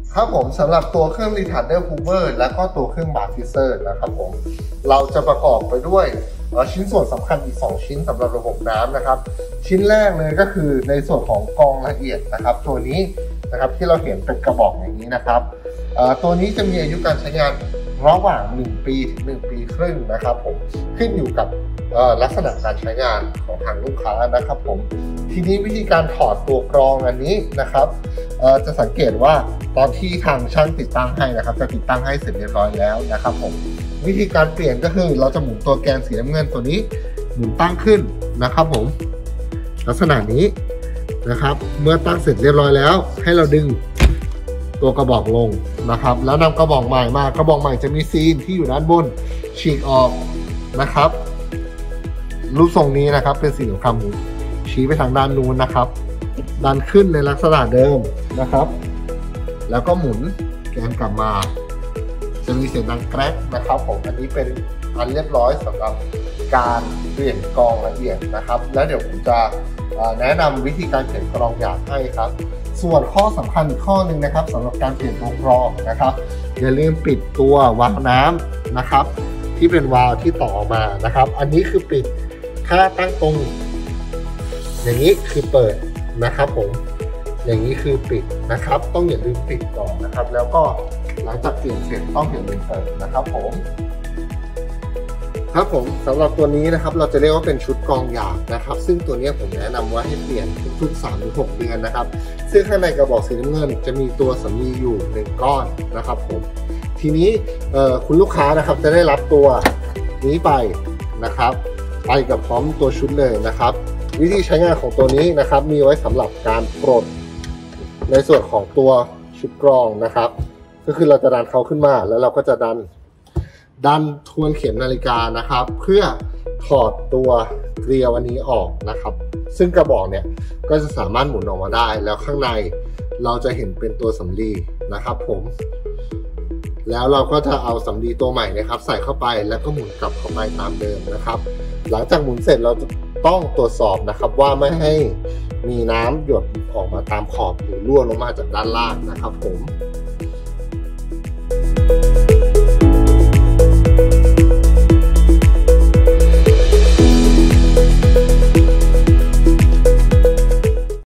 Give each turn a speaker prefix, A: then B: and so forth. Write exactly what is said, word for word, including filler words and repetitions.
A: ครับผมสำหรับตัวเครื่อง Retarder Hoover และก็ตัวเครื่อง Bar Fisher นะครับผมเราจะประกอบไปด้วยชิ้นส่วนสำคัญอีกสองชิ้นสำหรับระบบน้ำนะครับชิ้นแรกเลยก็คือในส่วนของกรองละเอียดนะครับตัวนี้นะครับที่เราเห็นเป็นกระบอกอย่างนี้นะครับตัวนี้จะมีอายุการใช้งานระหว่างหนึ่งปีถึงหนึ่งปีครึ่งนะครับผมขึ้นอยู่กับลักษณะการใช้งานของทางลูกค้านะครับผมทีนี้วิธีการถอดตัวกรองอันนี้นะครับจะสังเกตว่าตอนที่ทางช่างติดตั้งให้นะครับจะติดตั้งให้เสร็จเรียบร้อยแล้วนะครับผมวิธีการเปลี่ยนก็คือเราจะหมุนตัวแกนสีน้ำเงินตัวนี้หมุนตั้งขึ้นนะครับผมลักษณะนี้นะครับเมื่อตั้งเสร็จเรียบร้อยแล้วให้เราดึงตัวกระบอกลงนะครับแล้วนำกระบอกใหม่มากระบอกใหม่จะมีซีนที่อยู่ด้านบนฉีกออกนะครับรูปทรงนี้นะครับเป็นสิ่งสำคัญชี้ไปทางด้านนู้นนะครับดันขึ้นในลักษณะเดิมนะครับแล้วก็หมุนแกนกลับมาจะมีเสียงดังแกรกนะครับผมอันนี้เป็นอันเรียบร้อยสำหรับการเปลี่ยนกรองละเอียดนะครับแล้วเดี๋ยวผมจะแนะนำวิธีการเปลี่ยนกรองหยาบให้ครับส่วนข้อสำคัญอีกข้อหนึ่งนะครับสำหรับการเปลี่ยนตัวกรองนะครับอย่าลืมปิดตัววาล์วน้ำนะครับที่เป็นวาล์วที่ต่อมานะครับอันนี้คือปิดถ้าตั้งตรงอย่างนี้คือเปิดนะครับผมอย่างนี้คือปิดนะครับต้องอย่าลืมปิดก่อนนะครับแล้วก็หลังจากเปลี่ยนเสร็จต้องอย่าลืมเปิดนะครับผมครับผมสำหรับตัวนี้นะครับเราจะเรียกว่าเป็นชุดกรองหยาบนะครับซึ่งตัวนี้ผมแนะนำว่าให้เปลี่ยนทุกๆ สามถึงหก เดือนนะครับซึ่งข้างในกระบอกสีน้ำเงินจะมีตัวสำลีอยู่หนึ่งก้อนนะครับผมทีนี้คุณลูกค้านะครับจะได้รับตัวนี้ไปนะครับไปกับพร้อมตัวชุดเลยนะครับวิธีใช้งานของตัวนี้นะครับมีไว้สำหรับการปลดในส่วนของตัวชุดกรองนะครับก็คือเราจะดันเขาขึ้นมาแล้วเราก็จะดันดันทวนเข็มนาฬิกานะครับเพื่อถอดตัวเกลียวอันนี้ออกนะครับซึ่งกระบอกเนี่ยก็จะสามารถหมุนออกมาได้แล้วข้างในเราจะเห็นเป็นตัวสำลีนะครับผมแล้วเราก็จะเอาสำลีตัวใหม่นะครับใส่เข้าไปแล้วก็หมุนกลับเข้าไปตามเดิมนะครับหลังจากหมุนเสร็จเราต้องตรวจสอบนะครับว่าไม่ให้มีน้ำหยดออกมาตามขอบหรือรั่วลงมาจากด้านล่างนะครับผม